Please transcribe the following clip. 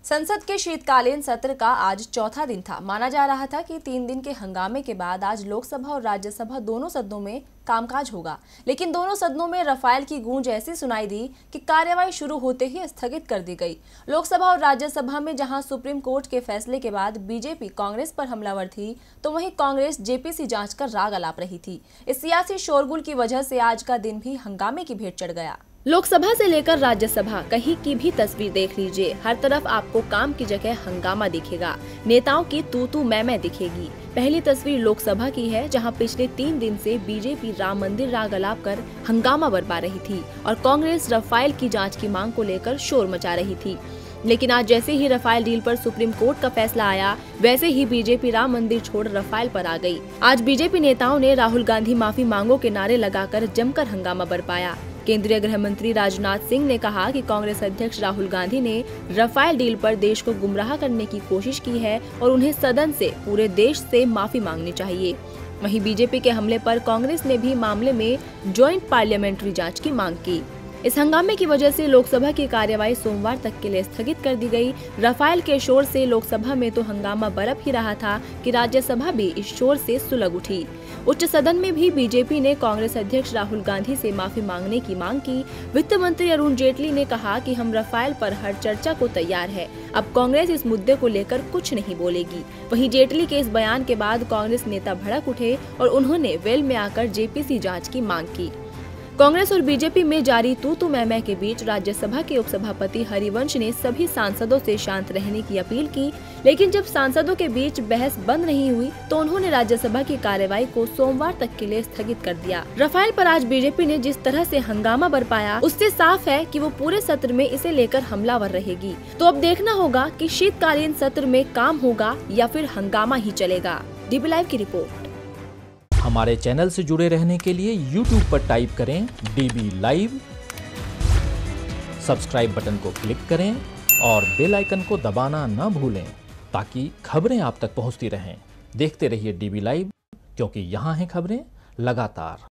संसद के शीतकालीन सत्र का आज चौथा दिन था। माना जा रहा था कि 3 दिन के हंगामे के बाद आज लोकसभा और राज्यसभा दोनों सदनों में कामकाज होगा, लेकिन दोनों सदनों में रफाल की गूंज ऐसी सुनाई दी कि कार्यवाही शुरू होते ही स्थगित कर दी गई। लोकसभा और राज्यसभा में जहां सुप्रीम कोर्ट के फैसले के बाद बीजेपी कांग्रेस पर हमलावर थी, तो वहीं कांग्रेस जेपीसी जांच कर राग अलाप रही थी। इस सियासी शोरगुल की वजह से आज का दिन भी हंगामे की भेंट चढ़ गया। लोकसभा से लेकर राज्यसभा कहीं की भी तस्वीर देख लीजिए, हर तरफ आपको काम की जगह हंगामा दिखेगा। नेताओं की तू मैं दिखेगी। पहली तस्वीर लोकसभा की है, जहां पिछले 3 दिन से बीजेपी राम मंदिर राग अलाप कर हंगामा बरपा रही थी और कांग्रेस रफाल की जांच की मांग को लेकर शोर मचा रही थी। लेकिन आज जैसे ही रफाल डील पर सुप्रीम कोर्ट का फैसला आया, वैसे ही बीजेपी राम मंदिर छोड़ रफाल पर आ गई। आज बीजेपी नेताओं ने राहुल गांधी माफी मांगो के नारे लगाकर जमकर हंगामा बरपाया। केंद्रीय गृह मंत्री राजनाथ सिंह ने कहा कि कांग्रेस अध्यक्ष राहुल गांधी ने रफाल डील पर देश को गुमराह करने की कोशिश की है और उन्हें सदन से पूरे देश से माफी मांगनी चाहिए। वहीं बीजेपी के हमले पर कांग्रेस ने भी मामले में ज्वाइंट पार्लियामेंट्री जांच की मांग की। इस हंगामे की वजह से लोकसभा की कार्यवाही सोमवार तक के लिए स्थगित कर दी गई। रफाल के शोर से लोकसभा में तो हंगामा बरप ही रहा था कि राज्यसभा भी इस शोर से सुलग उठी। उच्च सदन में भी बीजेपी ने कांग्रेस अध्यक्ष राहुल गांधी से माफी मांगने की मांग की। वित्त मंत्री अरुण जेटली ने कहा कि हम रफाल पर हर चर्चा को तैयार है, अब कांग्रेस इस मुद्दे को लेकर कुछ नहीं बोलेगी। वहीं जेटली के इस बयान के बाद कांग्रेस नेता भड़क उठे और उन्होंने वेल में आकर जेपीसी जाँच की मांग की। कांग्रेस और बीजेपी में जारी तू मैं के बीच राज्यसभा के उपसभापति हरिवंश ने सभी सांसदों से शांत रहने की अपील की, लेकिन जब सांसदों के बीच बहस बंद नहीं हुई तो उन्होंने राज्यसभा की कार्यवाही को सोमवार तक के लिए स्थगित कर दिया। रफाल पर आज बीजेपी ने जिस तरह से हंगामा बरपाया, उससे साफ है कि वो पूरे सत्र में इसे लेकर हमलावर रहेगी। तो अब देखना होगा कि शीतकालीन सत्र में काम होगा या फिर हंगामा ही चलेगा। डीबी लाइव की रिपोर्ट। हमारे चैनल से जुड़े रहने के लिए YouTube पर टाइप करें DB लाइव, सब्सक्राइब बटन को क्लिक करें और बेल आइकन को दबाना न भूलें ताकि खबरें आप तक पहुंचती रहें। देखते रहिए DB लाइव, क्योंकि यहाँ हैं खबरें लगातार।